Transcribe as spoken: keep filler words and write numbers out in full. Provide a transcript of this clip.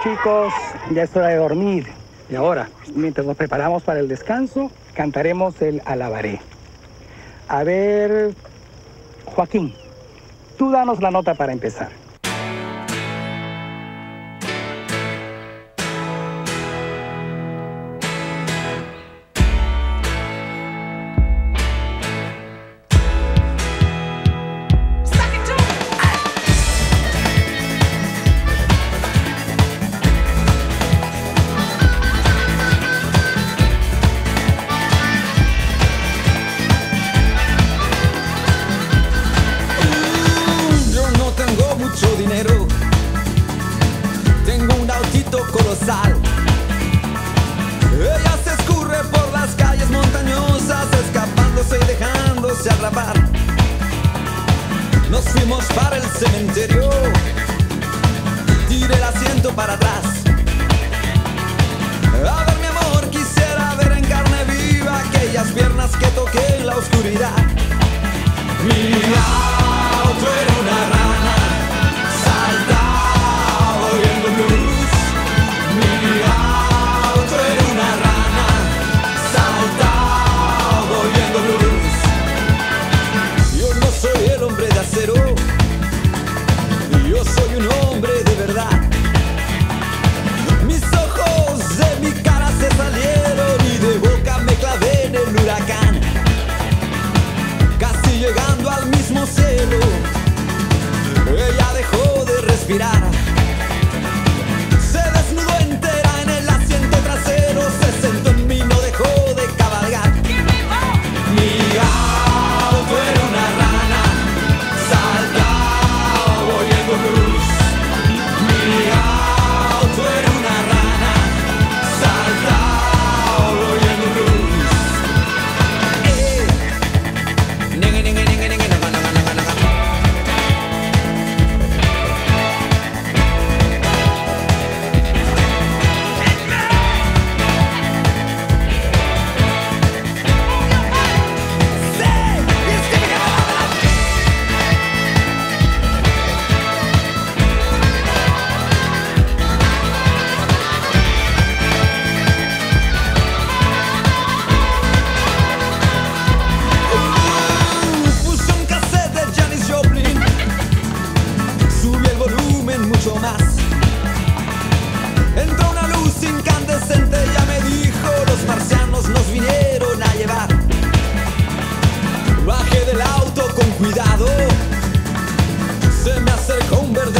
chicos, ya es hora de dormir. Y ahora, mientras nos preparamos para el descanso, cantaremos el Alabaré. A ver, Joaquín, tú danos la nota para empezar. Dinero, tengo un autito colosal. Ella se escurre por las calles montañosas, escapándose y dejándose atrapar. Nos fuimos para el cementerio, tiré el asiento para atrás. A ver, mi amor, quisiera ver en carne viva aquellas piernas que toqué en la oscuridad. Mi auto era una rana, saltaba oyendo blues. Mi auto era una rana, saltaba oyendo blues. Yo no soy el hombre de acero, yo soy un hombre de verdad. Mis ojos de mi cara se salieron y de boca me clavé en el huracán, casi llegando al mismo cielo. Ella dejó de respirar, se desnudó entera en el asiento trasero, se sentó en mí, no dejó de cabalgar. Mi auto era una rana, saltaba oyendo blues. Mi auto era una rana, saltaba oyendo blues. Eh, nenge, nenge, nenge, nenge, naga, naga, naga, naga. Puse un cassette de Janis Joplin, subí el volumen mucho más. Entró una luz incandescente, ella me dijo: los marcianos nos vinieron a llevar. Bajé del auto con cuidado, se me acercó un verde